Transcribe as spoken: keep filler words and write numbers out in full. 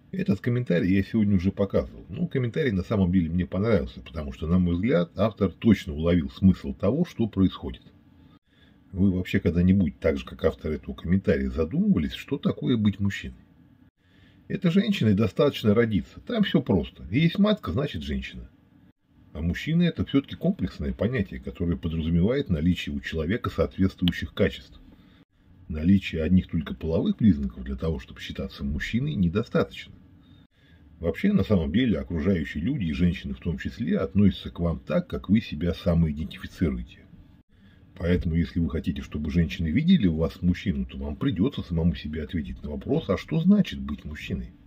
Этот комментарий я сегодня уже показывал. Ну, комментарий на самом деле мне понравился, потому что, на мой взгляд, автор точно уловил смысл того, что происходит. Вы вообще когда-нибудь, так же как автор этого комментария, задумывались, что такое быть мужчиной? Это женщиной достаточно родиться. Там все просто. Есть матка, значит женщина. А мужчина – это все-таки комплексное понятие, которое подразумевает наличие у человека соответствующих качеств. Наличие одних только половых признаков для того, чтобы считаться мужчиной, недостаточно. Вообще, на самом деле, окружающие люди, и женщины в том числе, относятся к вам так, как вы себя самоидентифицируете. Поэтому, если вы хотите, чтобы женщины видели у вас мужчину, то вам придется самому себе ответить на вопрос, а что значит быть мужчиной?